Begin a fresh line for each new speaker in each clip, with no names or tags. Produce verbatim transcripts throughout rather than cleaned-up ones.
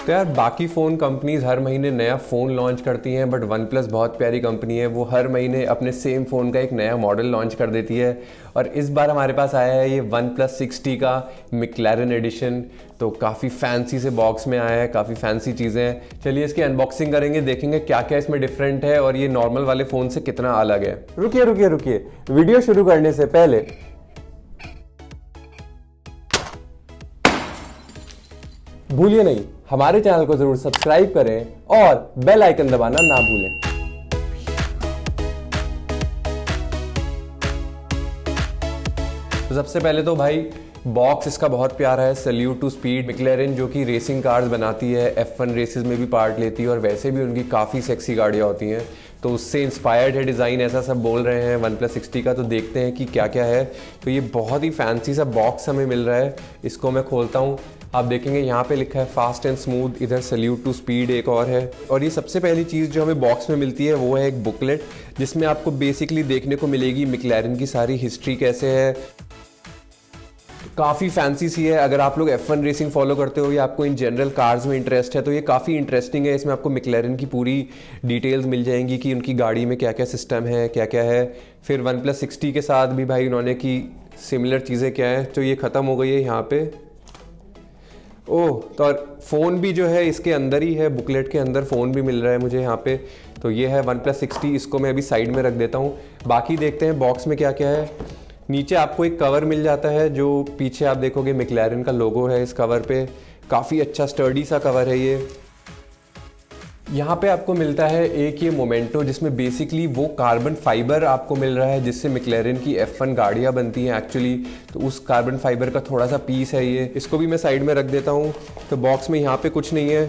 तो यार बाकी फ़ोन कंपनीज हर महीने नया फ़ोन लॉन्च करती हैं, बट वन प्लस बहुत प्यारी कंपनी है, वो हर महीने अपने सेम फ़ोन का एक नया मॉडल लॉन्च कर देती है। और इस बार हमारे पास आया है ये वन प्लस सिक्सटी का मैक्लैरेन एडिशन। तो काफ़ी फैंसी से बॉक्स में आया है, काफ़ी फैंसी चीज़ें हैं। चलिए इसकी अनबॉक्सिंग करेंगे, देखेंगे क्या क्या इसमें डिफरेंट है और ये नॉर्मल वाले फ़ोन से कितना अलग है।
रुकिए रुकिए रुकिए वीडियो शुरू करने से पहले भूलिए नहीं, हमारे चैनल को जरूर सब्सक्राइब करें और बेल आइकन दबाना ना भूलें।
तो सबसे पहले तो भाई बॉक्स इसका बहुत प्यारा है। Salute to speed. मैक्लैरेन जो कि रेसिंग कार्स बनाती है, एफ वन रेसेस में भी पार्ट लेती है और वैसे भी उनकी काफ़ी सेक्सी गाड़ियाँ होती हैं, तो उससे इंस्पायर्ड है डिज़ाइन, ऐसा सब बोल रहे हैं वन प्लस सिक्सटी का। तो देखते हैं कि क्या क्या है। तो ये बहुत ही फैंसी सा बॉक्स हमें मिल रहा है। इसको मैं खोलता हूँ, आप देखेंगे यहाँ पे लिखा है फास्ट एंड स्मूथ, इधर सैल्यूट टू स्पीड एक और है। और ये सबसे पहली चीज़ जो हमें बॉक्स में मिलती है वो है एक बुकलेट, जिसमें आपको बेसिकली देखने को मिलेगी मैक्लैरेन की सारी हिस्ट्री कैसे है। काफ़ी फैंसी सी है। अगर आप लोग एफ वन रेसिंग फॉलो करते हो या आपको इन जनरल कार्स में इंटरेस्ट है तो ये काफ़ी इंटरेस्टिंग है। इसमें आपको मैक्लैरेन की पूरी डिटेल्स मिल जाएंगी कि उनकी गाड़ी में क्या क्या सिस्टम है, क्या क्या है। फिर वन प्लस सिक्सटी के साथ भी भाई उन्होंने की सिमिलर चीज़ें क्या है। तो ये ख़त्म हो गई है यहाँ पे। ओह, तो फ़ोन भी जो है इसके अंदर ही है, बुकलेट के अंदर फ़ोन भी मिल रहा है मुझे यहाँ पे। तो ये है वन प्लस सिक्सटी, इसको मैं अभी साइड में रख देता हूँ। बाकी देखते हैं बॉक्स में क्या क्या है। नीचे आपको एक कवर मिल जाता है, जो पीछे आप देखोगे मैक्लैरेन का लोगो है इस कवर पे। काफ़ी अच्छा स्टर्डी सा कवर है ये। यहाँ पे आपको मिलता है एक ये मोमेंटो, जिसमें बेसिकली वो कार्बन फाइबर आपको मिल रहा है जिससे मैक्लैरेन की एफ वन गाड़ियाँ बनती हैं एक्चुअली। तो उस कार्बन फाइबर का थोड़ा सा पीस है ये। इसको भी मैं साइड में रख देता हूँ। तो बॉक्स में यहाँ पे कुछ नहीं है।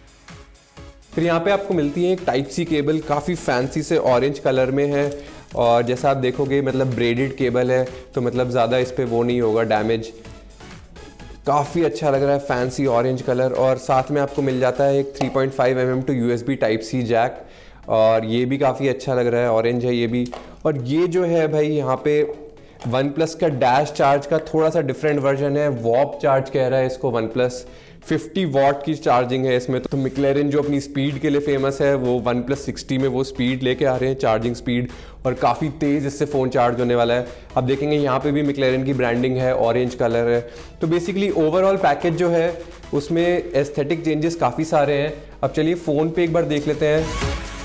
फिर यहाँ पे आपको मिलती है एक टाइप सी केबल, काफ़ी फैंसी से ऑरेंज कलर में है। और जैसा आप देखोगे मतलब ब्रेडेड केबल है, तो मतलब ज़्यादा इस पर वो नहीं होगा डैमेज। काफ़ी अच्छा लग रहा है, फैंसी ऑरेंज कलर। और साथ में आपको मिल जाता है एक three point five M M to U S B type C jack, और ये भी काफ़ी अच्छा लग रहा है, ऑरेंज है ये भी। और ये जो है भाई यहाँ पे वन प्लस का डैश चार्ज का थोड़ा सा डिफरेंट वर्जन है। वॉप चार्ज कह रहा है इसको वन प्लस। फिफ्टी वॉट की चार्जिंग है इसमें। तो मैक्लैरेन जो अपनी स्पीड के लिए फेमस है, वो वन प्लस सिक्सटी में वो स्पीड लेके आ रहे हैं, चार्जिंग स्पीड, और काफ़ी तेज़ इससे फ़ोन चार्ज होने वाला है। अब देखेंगे यहाँ पे भी मैक्लैरेन की ब्रांडिंग है, ऑरेंज कलर है। तो बेसिकली ओवरऑल पैकेज जो है उसमें एस्थेटिक चेंजेस काफ़ी सारे हैं। अब चलिए फ़ोन पे एक बार देख लेते हैं।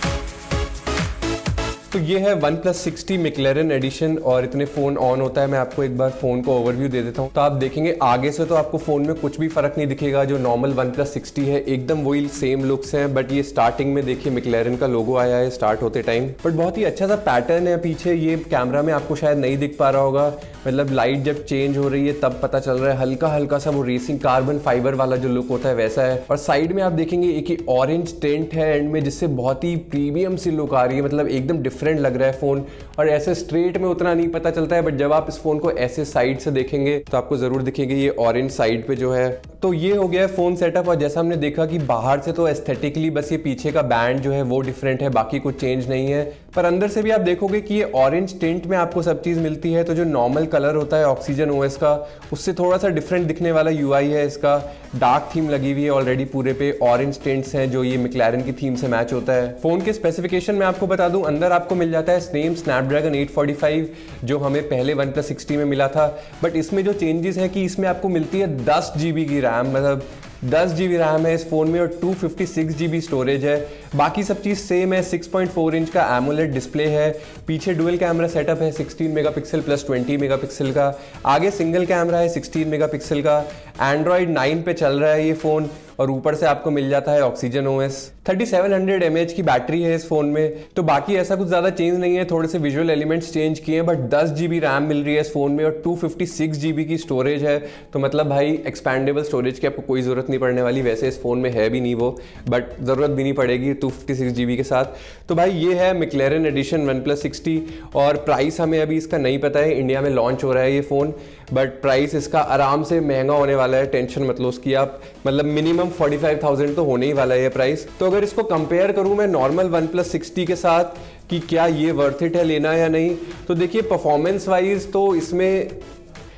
तो ये है OnePlus six T McLaren edition, और इतने फ़ोन ऑन होता है। मैं आपको एक बार फ़ोन को ओवरव्यू दे देता हूँ। तो आप देखेंगे आगे से तो आपको फ़ोन में कुछ भी फ़र्क नहीं दिखेगा। जो नॉर्मल वन प्लस सिक्सटी है एकदम वही सेम लुक्स हैं, बट ये स्टार्टिंग में देखिए मैक्लैरेन का लोगो आया है स्टार्ट होते टाइम। बट बहुत ही अच्छा सा पैटर्न है पीछे। ये कैमरा में आपको शायद नहीं दिख पा रहा होगा, मतलब लाइट जब चेंज हो रही है तब पता चल रहा है। हल्का हल्का सा वो रेसिंग कार्बन फाइबर वाला जो लुक होता है वैसा है। और साइड में आप देखेंगे एक ऑरेंज टेंट है एंड में, जिससे बहुत ही प्रीमियम सी लुक आ रही है, मतलब एकदम डिफरेंट लग रहा है फ़ोन। और ऐसे स्ट्रेट में उतना नहीं पता चलता है, बट जब आप इस फोन को ऐसे साइड से देखेंगे तो आपको जरूर दिखेंगे ये ऑरेंज साइड पे जो है। तो ये हो गया है फोन सेटअप। और जैसा हमने देखा कि बाहर से तो एस्थेटिकली बस ये पीछे का बैंड जो है वो डिफरेंट है, बाकी कुछ चेंज नहीं है। पर अंदर से भी आप देखोगे कि ये ऑरेंज टिंट में आपको सब चीज़ मिलती है। तो जो नॉर्मल कलर होता है ऑक्सीजन ओएस का, उससे थोड़ा सा डिफरेंट दिखने वाला यूआई है इसका। डार्क थीम लगी हुई है ऑलरेडी पूरे पे, ऑरेंज टिंट्स हैं जो ये मैक्लैरेन की थीम से मैच होता है। फोन के स्पेसिफिकेशन में आपको बता दूं, अंदर आपको मिल जाता है same Snapdragon eight forty five जो हमें पहले वन प्लस सिक्सटी में मिला था। बट इसमें जो चेंजेस है कि इसमें आपको मिलती है दस जी बी की रैम, मतलब दस जी बी रैम है इस फोन में, और two fifty six G B storage है। बाकी सब चीज़ सेम है। सिक्स पॉइंट फोर इंच का एमोलेड डिस्प्ले है। पीछे डुअल कैमरा सेटअप है sixteen megapixel plus twenty megapixel का। आगे सिंगल कैमरा है सिक्सटीन मेगापिक्सल का। एंड्रॉयड नाइन पे चल रहा है ये फ़ोन, और ऊपर से आपको मिल जाता है Oxygen OS. Thirty seven hundred M H की बैटरी है इस फोन में। तो बाकी ऐसा कुछ ज़्यादा चेंज नहीं है, थोड़े से विजुअल एलिमेंट्स चेंज किए हैं, बट दस जी बी रैम मिल रही है इस फोन में, और two fifty six G B की स्टोरेज है। तो मतलब भाई एक्सपैंडेबल स्टोरेज की आपको कोई ज़रूरत नहीं पड़ने वाली। वैसे इस फोन में है भी नहीं वो, बट ज़रूरत भी नहीं पड़ेगी two fifty six G B के साथ। तो भाई ये है McLaren edition OnePlus six T. और प्राइस हमें अभी इसका नहीं पता है, इंडिया में लॉन्च हो रहा है ये फ़ोन, बट प्राइस इसका आराम से महंगा होने वाला है, टेंशन मत लो उसकी आप। मतलब मिनिमम फोर्टी फाइव थाउजेंड तो होने ही वाला है ये प्राइस। तो अगर इसको कंपेयर करूं मैं नॉर्मल वन प्लस सिक्सटी के साथ कि क्या ये वर्थ इट है लेना या नहीं, तो देखिए परफॉर्मेंस वाइज तो इसमें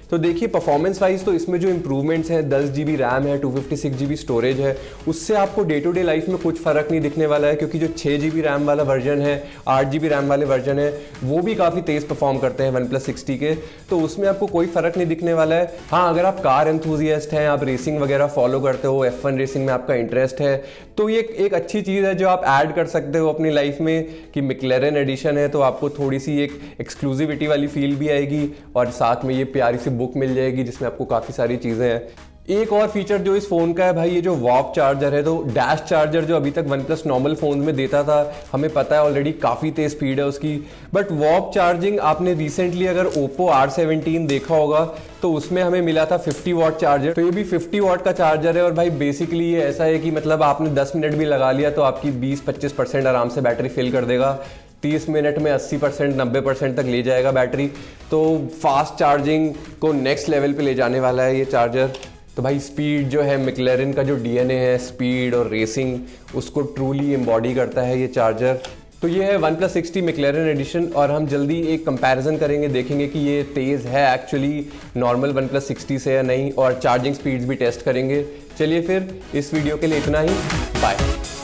तो देखिए परफॉर्मेंस वाइज तो इसमें जो इंप्रूवमेंट्स हैं, दस जी बी रैम है, two fifty six G B storage है, उससे आपको डे टू डे लाइफ में कुछ फर्क नहीं दिखने वाला है, क्योंकि जो छः जी बी रैम वाला वर्जन है, आठ जी बी रैम वाले वर्जन है, वो भी काफ़ी तेज़ परफॉर्म करते हैं वन प्लस सिक्सटी के, तो उसमें आपको कोई फर्क नहीं दिखने वाला है। हाँ, अगर आप कार एंथुजियास्ट हैं, आप रेसिंग वगैरह फॉलो करते हो, एफ वन रेसिंग में आपका इंटरेस्ट है, तो ये एक अच्छी चीज़ है जो आप ऐड कर सकते हो अपनी लाइफ में कि मैक्लेरन एडिशन है, तो आपको थोड़ी सी एक एक्सक्लूसिविटी वाली फील भी आएगी और साथ में ये प्यारी सी बुक मिल जाएगी जिसमें आपको काफ़ी सारी चीज़ें हैं। एक और फीचर जो इस फ़ोन का है भाई, ये जो वॉप चार्जर है, तो डैश चार्जर जो अभी तक वन प्लस नॉर्मल फ़ोन में देता था, हमें पता है ऑलरेडी काफ़ी तेज़ स्पीड है उसकी, बट वॉप चार्जिंग आपने रिसेंटली अगर ओप्पो आर सेवनटीन देखा होगा तो उसमें हमें मिला था फिफ्टी वॉट चार्जर, तो ये भी फिफ्टी वॉट का चार्जर है। और भाई बेसिकली ये ऐसा है कि मतलब आपने दस मिनट भी लगा लिया तो आपकी बीस पच्चीस परसेंट आराम से बैटरी फिल कर देगा, तीस मिनट में अस्सी परसेंट नब्बे परसेंट तक ले जाएगा बैटरी, तो फास्ट चार्जिंग को नेक्स्ट लेवल पे ले जाने वाला है ये चार्जर। तो भाई स्पीड जो है, मैक्लेरन का जो डीएनए है स्पीड और रेसिंग, उसको ट्रूली एम्बॉडी करता है ये चार्जर। तो ये है OnePlus six T McLaren edition, और हम जल्दी एक कंपैरिजन करेंगे, देखेंगे कि ये तेज़ है actually normal OnePlus six T से या नहीं, और चार्जिंग स्पीड्स भी टेस्ट करेंगे। चलिए फिर इस वीडियो के लिए इतना ही, बाय।